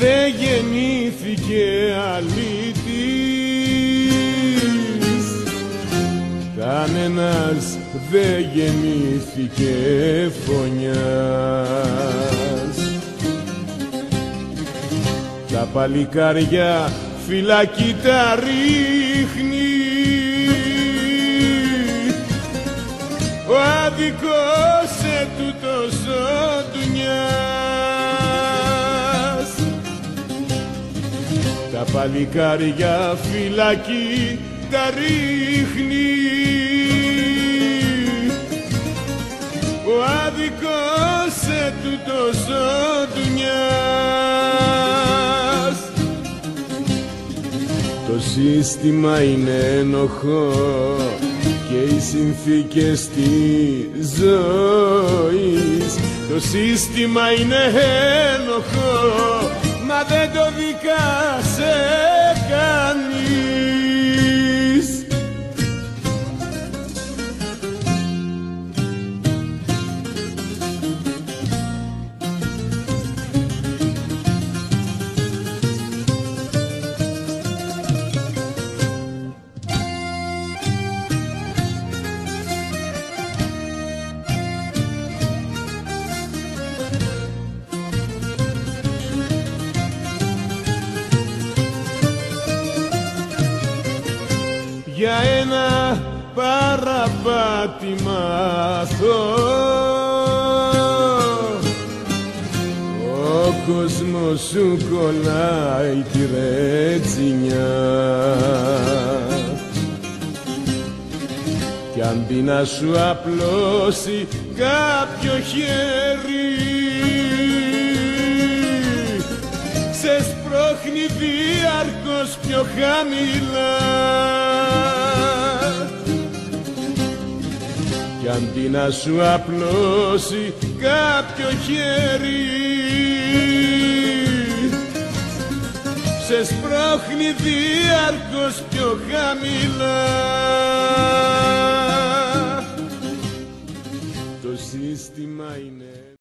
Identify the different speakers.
Speaker 1: δεν γεννήθηκε αλήτης, κανένας δεν γεννήθηκε φωνιάς. Τα παλικάρια φυλακή τα ρίχνει ο αδικός ετούτος ο Ντουνιάς. Τα παλικάρια φυλακή τα ρίχνει ο αδικός ετούτος ο Ντουνιάς. Το σύστημα είναι ένοχο και οι συνθήκες της ζωής. Το σύστημα είναι ένοχο, μα δεν το δικάσε κανείς. Για ένα παραπάτημα αθώο ο κόσμος σου κολλάει τη ρετσινιά, κι αντί να σου απλώσει κάποιο χέρι σε σπρώχνει διαρκώς πιο χαμηλά, κι αντί να σου απλώσει κάποιο χέρι σε σπρώχνει διαρκώς πιο χαμηλά. Το σύστημα είναι